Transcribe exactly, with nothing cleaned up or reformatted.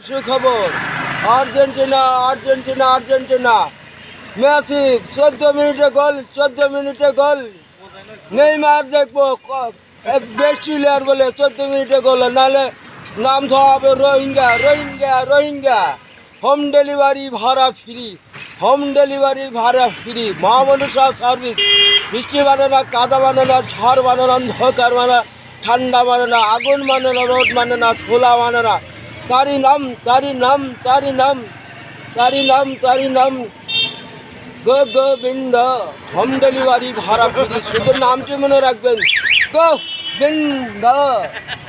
সুখবর, Argentina Argentina Argentina Messi চোদ্দ মিনিটে গোল, চোদ্দ মিনিটে গোল। নেইমার দেখবো বেস্ট প্লেয়ার বলে চোদ্দ মিনিটে গোল, নাহলে নাম তো হবে রোহিঙ্গা রোহিঙ্গা রোহিঙ্গা। হোম ডেলিভারি ভাড়া ফ্রি, হোম ডেলিভারি ভাড়া ফ্রি। মহামনুষা সার্ভিস। বৃষ্টি মানে না, কাদা মানে না, ঝড় মানে না, অন্ধকার মানে না, ঠান্ডা মানে না, আগুন মানে না, রোদ মানে না, খোলা মানে না। তারই নাম তারই নাম তারই নাম তারই নাম তারই নাম গোবিন্দ। হোম ডেলিভারি ভাড়া ফ্রি, শুধু নামটি মনে রাখবেন, গোবিন্দ।